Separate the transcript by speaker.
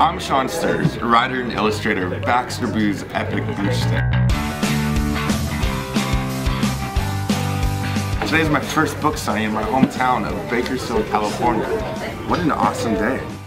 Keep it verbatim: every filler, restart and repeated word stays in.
Speaker 1: I'm Shaun, writer and illustrator of Baxter epic beach stick. Today is my first book signing in my hometown of Bakersfield, California. What an awesome day.